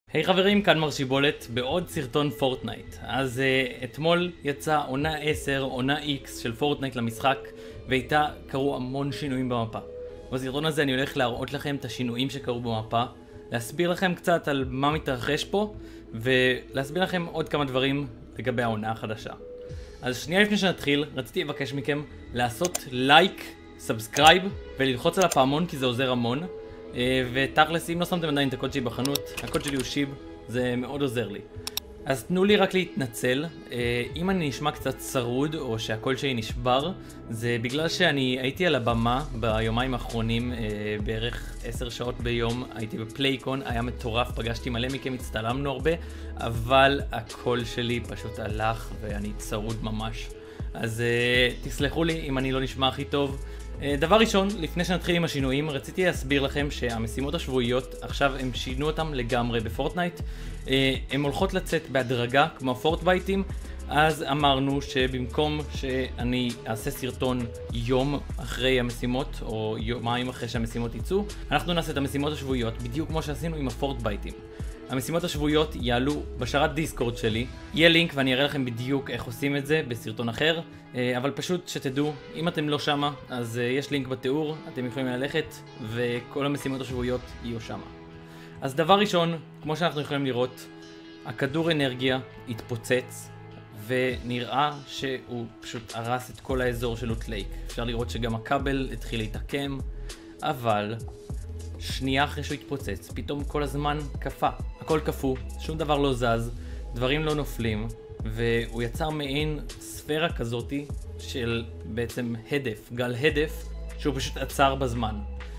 היי חברים, כאן מר שיבולת בעוד סרטון פורטנייט. אז אתמול יצא עונה 10, עונה X של פורטנייט למשחק, ואיתה קרו המון שינויים במפה. בסרטון הזה אני הולך להראות לכם את השינויים שקרו במפה, להסביר לכם קצת על מה מתרחש פה, ולהסביר לכם עוד כמה דברים לגבי העונה החדשה. אז שנייה לפני שנתחיל, רציתי לבקש מכם לעשות לייק, סאבסקרייב וללחוץ על הפעמון כי זה עוזר המון. ותכלס, אם לא שמתם עדיין את הקוד שלי בחנות, הקוד שלי הוא שיב, זה מאוד עוזר לי. אז תנו לי רק להתנצל, אם אני נשמע קצת צרוד או שהקול שלי נשבר, זה בגלל שאני הייתי על הבמה ביומיים האחרונים, בערך 10 שעות ביום, הייתי בפלייקון, היה מטורף, פגשתי מלא מכם, הצטלמנו הרבה, אבל הקול שלי פשוט הלך ואני צרוד ממש. אז תסלחו לי אם אני לא נשמע הכי טוב. דבר ראשון, לפני שנתחיל עם השינויים, רציתי להסביר לכם שהמשימות השבועיות, עכשיו הם שינו אותם לגמרי בפורטנייט. הם הולכות לצאת בהדרגה כמו פורטבייטים, אז אמרנו שבמקום שאני אעשה סרטון יום אחרי המשימות, או יומיים אחרי שהמשימות יצאו, אנחנו נעשה את המשימות השבועיות בדיוק כמו שעשינו עם הפורטבייטים. המשימות השבועיות יעלו בשרת דיסקורד שלי, יהיה לינק ואני אראה לכם בדיוק איך עושים את זה בסרטון אחר, אבל פשוט שתדעו, אם אתם לא שמה, אז יש לינק בתיאור, אתם יכולים ללכת וכל המשימות השבועיות יהיו שמה. אז דבר ראשון, כמו שאנחנו יכולים לראות, הכדור אנרגיה התפוצץ ונראה שהוא פשוט הרס את כל האזור של לוט לייק. אפשר לראות שגם הכבל התחיל להתעקם, אבל שנייה אחרי שהוא התפוצץ, פתאום כל הזמן קפא. הכל קפוא, שום דבר לא זז, דברים לא נופלים, והוא יצר מעין ספירה כזאתי של בעצם הדף, גל הדף, שהוא פשוט עצר בזמן.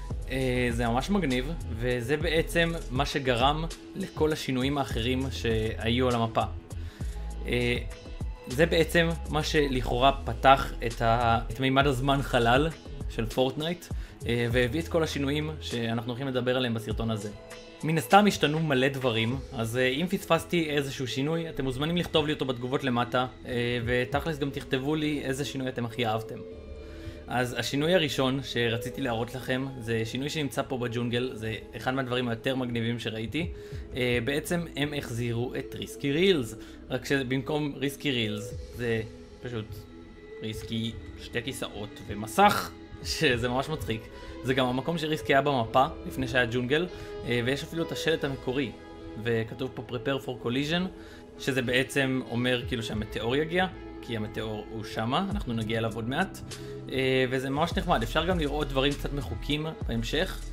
זה ממש מגניב, וזה בעצם מה שגרם לכל השינויים האחרים שהיו על המפה. זה בעצם מה שלכאורה פתח את מימד הזמן חלל של פורטנייט, והביא את כל השינויים שאנחנו הולכים לדבר עליהם בסרטון הזה. מן הסתם השתנו מלא דברים, אז אם פספסתי איזשהו שינוי, אתם מוזמנים לכתוב לי אותו בתגובות למטה, ותכלס גם תכתבו לי איזה שינוי אתם הכי אהבתם. אז השינוי הראשון שרציתי להראות לכם, זה שינוי שנמצא פה בג'ונגל, זה אחד מהדברים היותר מגניבים שראיתי. בעצם הם החזירו את ריסקי רילס, רק שבמקום ריסקי רילס זה פשוט ריסקי שתי כיסאות ומסך, שזה ממש מצחיק. זה גם המקום שריסקי היה במפה לפני שהיה ג'ונגל, ויש אפילו את השלט המקורי, וכתוב פה Prepare for Collision, שזה בעצם אומר כאילו שהמטאור יגיע, כי המטאור הוא שמה, אנחנו נגיע אליו עוד מעט, וזה ממש נחמד. אפשר גם לראות דברים קצת מחוקים בהמשך,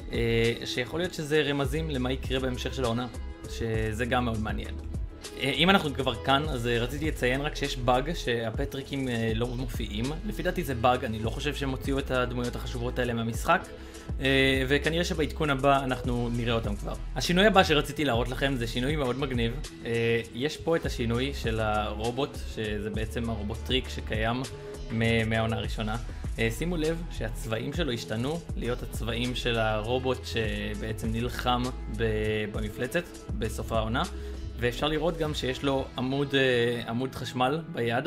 שיכול להיות שזה רמזים למה יקרה בהמשך של העונה, שזה גם מאוד מעניין. אם אנחנו כבר כאן, אז רציתי לציין רק שיש באג שהפטריקים לא מופיעים. לפי דעתי זה באג, אני לא חושב שהם הוציאו את הדמויות החשובות האלה מהמשחק, וכנראה שבעדכון הבא אנחנו נראה אותם כבר. השינוי הבא שרציתי להראות לכם זה שינוי מאוד מגניב. יש פה את השינוי של הרובוט, שזה בעצם הרובוט טריק שקיים מהעונה הראשונה. שימו לב שהצבעים שלו השתנו להיות הצבעים של הרובוט שבעצם נלחם במפלצת בסוף העונה. ואפשר לראות גם שיש לו עמוד חשמל ביד,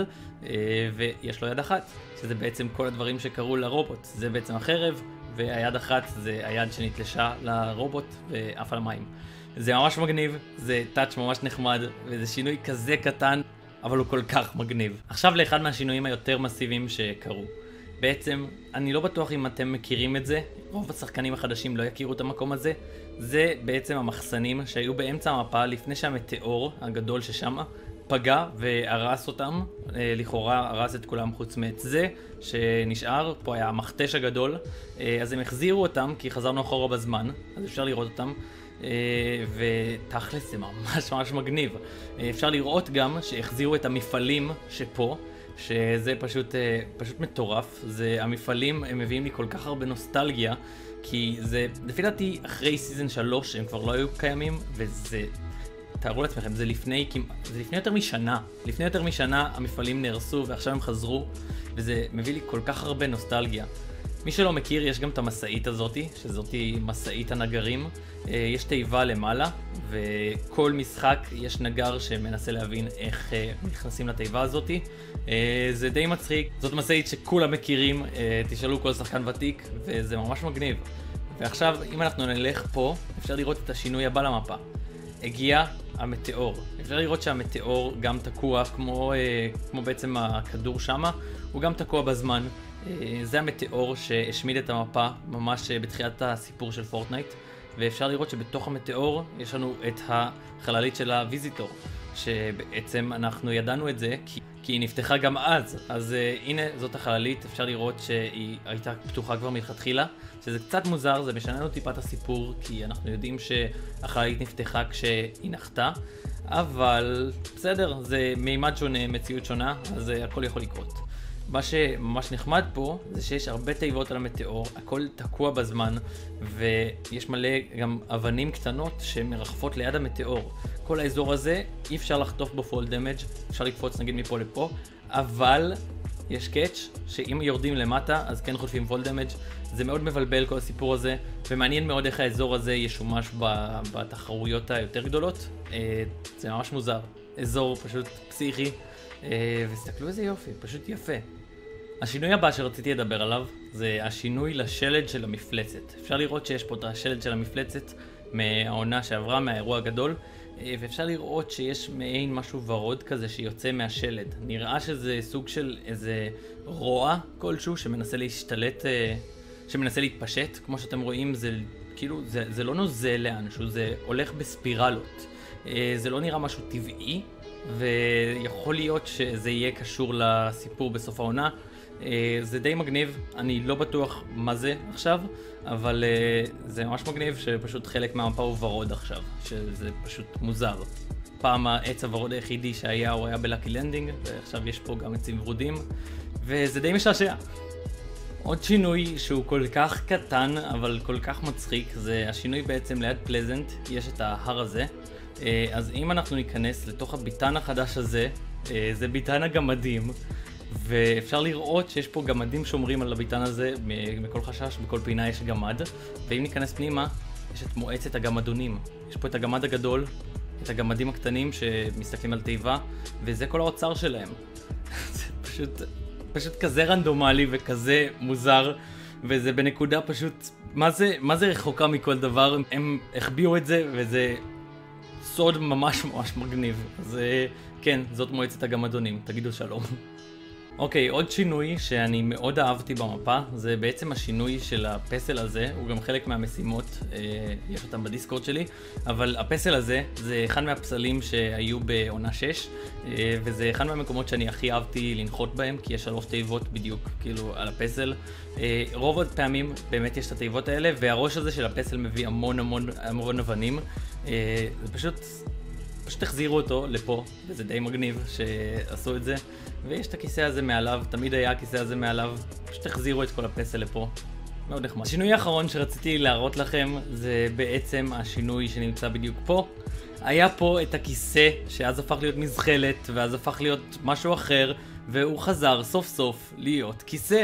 ויש לו יד אחת, שזה בעצם כל הדברים שקרו לרובוט. זה בעצם החרב, והיד אחת זה היד שנתלשה לרובוט ואף על המים. זה ממש מגניב, זה טאץ' ממש נחמד, וזה שינוי כזה קטן, אבל הוא כל כך מגניב. עכשיו לאחד מהשינויים היותר מסיביים שקרו. בעצם, אני לא בטוח אם אתם מכירים את זה, רוב השחקנים החדשים לא יכירו את המקום הזה. זה בעצם המחסנים שהיו באמצע המפה לפני שהמטאור הגדול ששמה פגע והרס אותם, לכאורה הרס את כולם חוץ מאת זה שנשאר, פה היה המכתש הגדול, אז הם החזירו אותם כי חזרנו אחורה בזמן, אז אפשר לראות אותם, ותכלס זה ממש ממש מגניב. אפשר לראות גם שהחזירו את המפעלים שפה, שזה פשוט מטורף. זה המפעלים, הם מביאים לי כל כך הרבה נוסטלגיה, כי זה לפי דעתי אחרי סיזן 3 הם כבר לא היו קיימים, וזה, תארו לעצמכם, זה לפני יותר משנה. לפני יותר משנה המפעלים נהרסו ועכשיו הם חזרו, וזה מביא לי כל כך הרבה נוסטלגיה. מי שלא מכיר, יש גם את המסעית הזאתי, שזאתי מסעית הנגרים. יש תיבה למעלה, וכל משחק יש נגר שמנסה להבין איך נכנסים לתיבה הזאתי. זה די מצחיק, זאת מסעית שכולם מכירים, תשאלו כל שחקן ותיק, וזה ממש מגניב. ועכשיו, אם אנחנו נלך פה, אפשר לראות את השינוי הבא למפה. הגיע המטאור. אפשר לראות שהמטאור גם תקוע כמו בעצם הכדור שמה, הוא גם תקוע בזמן. זה המטאור שהשמיד את המפה ממש בתחילת הסיפור של פורטנייט, ואפשר לראות שבתוך המטאור יש לנו את החללית של הוויזיטור, שבעצם אנחנו ידענו את זה כי היא נפתחה גם אז הנה זאת החללית, אפשר לראות שהיא הייתה פתוחה כבר מלכתחילה, שזה קצת מוזר, זה משנה לנו טיפת הסיפור, כי אנחנו יודעים שהחללית נפתחה כשהיא נחתה, אבל בסדר, זה מימד שונה, מציאות שונה, אז הכל יכול לקרות. מה שממש נחמד פה זה שיש הרבה תיבות על המטאור, הכל תקוע בזמן, ויש מלא גם אבנים קטנות שמרחפות ליד המטאור. כל האזור הזה אי אפשר לחטוף בו פול דמג', אפשר לקפוץ נגיד מפה לפה, אבל יש קאץ' שאם יורדים למטה אז כן חוטפים פול דמג'. זה מאוד מבלבל כל הסיפור הזה, ומעניין מאוד איך האזור הזה ישומש בתחרויות היותר גדולות. זה ממש מוזר, אזור פשוט פסיכי. וסתכלו איזה יופי, פשוט יפה. השינוי הבא שרציתי לדבר עליו זה השינוי לשלד של המפלצת. אפשר לראות שיש פה את השלד של המפלצת מהעונה שעברה, מהאירוע הגדול, ואפשר לראות שיש מעין משהו ורוד כזה שיוצא מהשלד. נראה שזה סוג של איזה רוע כלשהו שמנסה להשתלט, שמנסה להתפשט. כמו שאתם רואים, זה כאילו זה לא נוזל לאנשהו, זה הולך בספירלות. זה לא נראה משהו טבעי, ויכול להיות שזה יהיה קשור לסיפור בסוף העונה. זה די מגניב, אני לא בטוח מה זה עכשיו, אבל זה ממש מגניב שפשוט חלק מהמפה הוא ורוד עכשיו, שזה פשוט מוזר. פעם העץ הוורוד היחידי שהיה הוא היה בלאקי לנדינג, ועכשיו יש פה גם עצים ורודים, וזה די משעשע. עוד שינוי שהוא כל כך קטן אבל כל כך מצחיק, זה השינוי בעצם ליד פלזנט, יש את ההר הזה. אז אם אנחנו ניכנס לתוך הביתן החדש הזה, זה ביתן הגמדים, ואפשר לראות שיש פה גמדים שומרים על הביתן הזה, מכל חשש, בכל פינה יש גמד, ואם ניכנס פנימה, יש את מועצת הגמדונים. יש פה את הגמד הגדול, את הגמדים הקטנים שמסתכלים על תיבה, וזה כל האוצר שלהם. זה פשוט כזה רנדומלי וכזה מוזר, וזה בנקודה פשוט, מה זה רחוקה מכל דבר, הם החביאו את זה, וזה סוד ממש מגניב. אז כן, זאת מועצת הגמדונים, תגידו שלום. אוקיי, עוד שינוי שאני מאוד אהבתי במפה, זה בעצם השינוי של הפסל הזה, הוא גם חלק מהמשימות, יש אותם בדיסקורד שלי, אבל הפסל הזה זה אחד מהפסלים שהיו בעונה 6, וזה אחד מהמקומות שאני הכי אהבתי לנחות בהם, כי יש 3 תיבות בדיוק, כאילו, על הפסל. רוב הפעמים באמת יש את התיבות האלה, והראש הזה של הפסל מביא המון אבנים. זה פשוט החזירו אותו לפה, וזה די מגניב שעשו את זה. ויש את הכיסא הזה מעליו, תמיד היה הכיסא הזה מעליו, פשוט החזירו את כל הפסל לפה. מאוד נחמד. השינוי האחרון שרציתי להראות לכם זה בעצם השינוי שנמצא בדיוק פה. היה פה את הכיסא שאז הפך להיות מזחלת, ואז הפך להיות משהו אחר, והוא חזר סוף סוף להיות כיסא.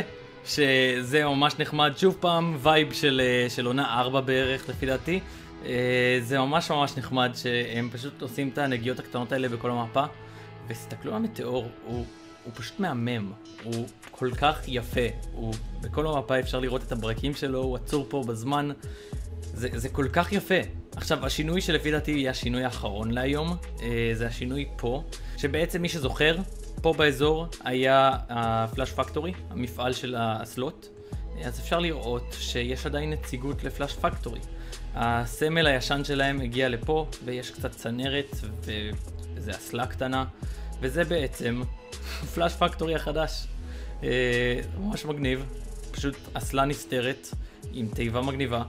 שזה ממש נחמד, שוב פעם וייב של עונה 4 בערך לפי דעתי. זה ממש נחמד שהם פשוט עושים את הנגיעות הקטנות האלה בכל המפה. וסתכלו על המטאור, הוא פשוט מהמם, הוא כל כך יפה, בכל המפה אפשר לראות את הברקים שלו, הוא עצור פה בזמן, זה כל כך יפה. עכשיו השינוי שלפי דעתי יהיה השינוי האחרון להיום, זה השינוי פה, שבעצם מי שזוכר, פה באזור היה הפלאש פקטורי, המפעל של הסלוט, אז אפשר לראות שיש עדיין נציגות לפלאש פקטורי. הסמל הישן שלהם הגיע לפה, ויש קצת צנרת וזה אסלה קטנה, וזה בעצם פלאש פקטורי החדש. ממש מגניב, פשוט אסלה נסתרת עם תיבה מגניבה,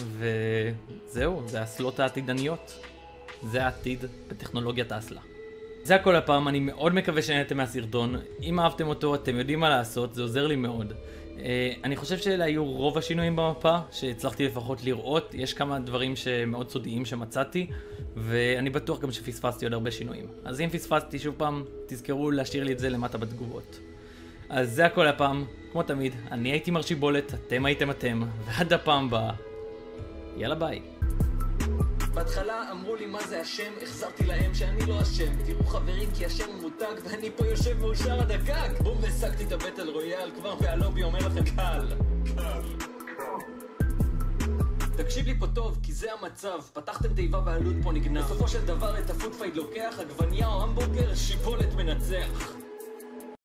וזהו, זה האסלות העתידניות. זה העתיד בטכנולוגיית האסלה. זה הכל הפעם, אני מאוד מקווה שנהנתם מהסרטון. אם אהבתם אותו, אתם יודעים מה לעשות, זה עוזר לי מאוד. אני חושב שאלה היו רוב השינויים במפה שהצלחתי לפחות לראות. יש כמה דברים שמאוד סודיים שמצאתי, ואני בטוח גם שפספסתי עוד הרבה שינויים. אז אם פספסתי שוב פעם, תזכרו להשאיר לי את זה למטה בתגובות. אז זה הכל הפעם, כמו תמיד, אני הייתי מרשיבולת, אתם הייתם אתם, ועד הפעם הבאה, יאללה ביי. בהתחלה אמרו לי מה זה השם, החזרתי להם שאני לא אשם. תראו חברים כי השם הוא מותג ואני פה יושב מאושר עד הגג. בום והשגתי את הבטל רויאל כבר והלובי אומר לכם קל. תקשיב לי פה טוב, כי זה המצב. פתחתם תיבה והלו"ד פה נגנב. בסופו של דבר את הפודפייד לוקח, עגבניה או המבורגר, שיבולת מנצח.